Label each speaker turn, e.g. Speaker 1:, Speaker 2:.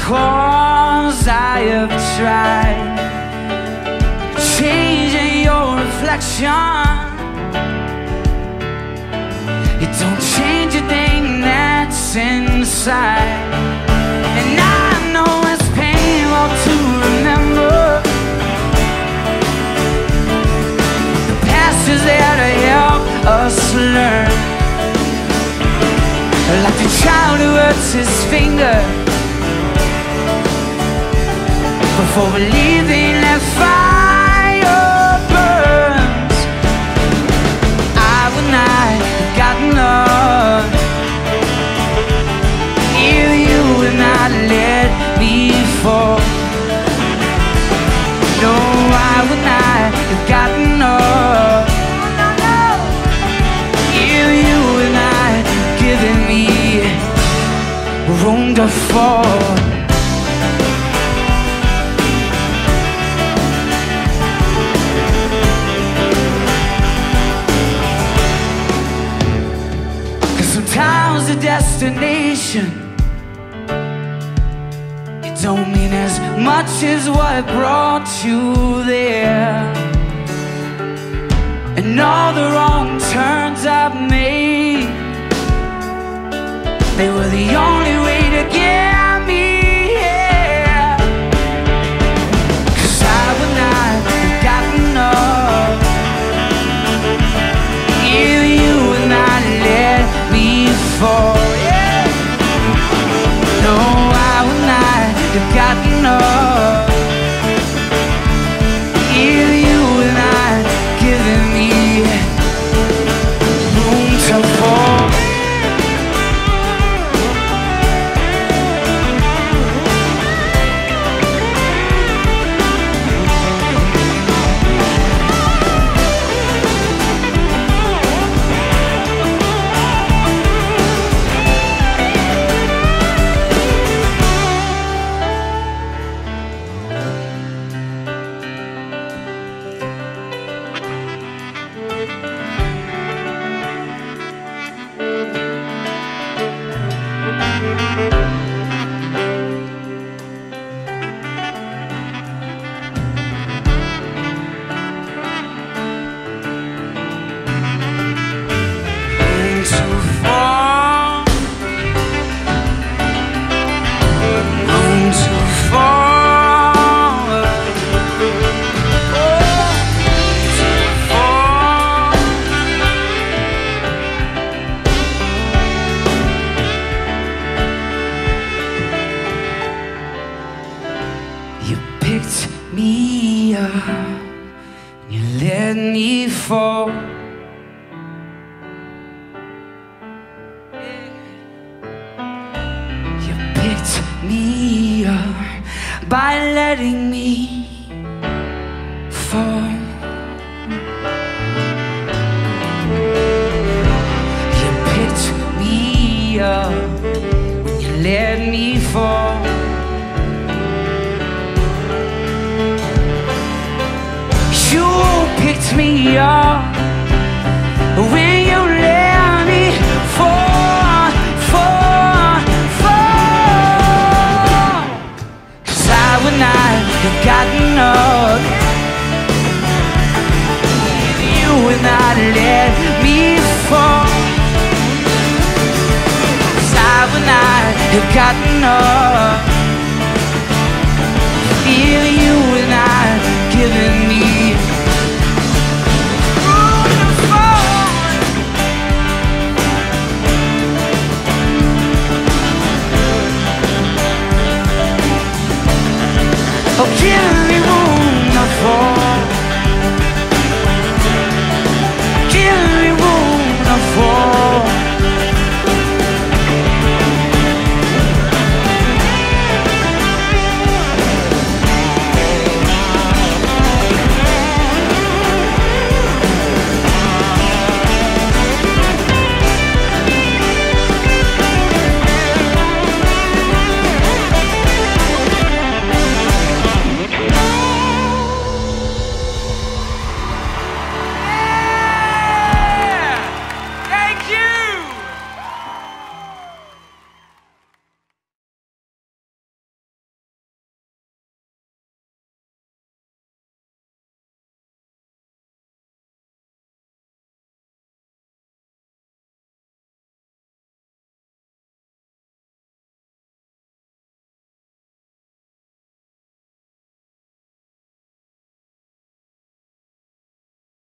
Speaker 1: 'cause I have tried changing your reflection. It don't change a thing that's inside. And I know it's painful to remember the past is there to help us learn. Like the child who hurts his finger before believing that fire burns. I would not have gotten up if you would not let me fall. No, I would not have gotten up if you would not have given me room to fall. Sometimes the destination, it don't mean as much as what brought you there. And all the wrong turns I've made, they were the only way to get me here. 'Cause I would not have gotten up if you would not let me fall. Yeah. No, I would not have gotten up if you would not given me room to fall. Me up, you let me fall. You picked me up by letting me fall. You picked me up when you let me fall. You picked me up when you let me fall, fall, fall. 'Cause I would not have gotten up if you would not let me fall. 'Cause I would not have gotten up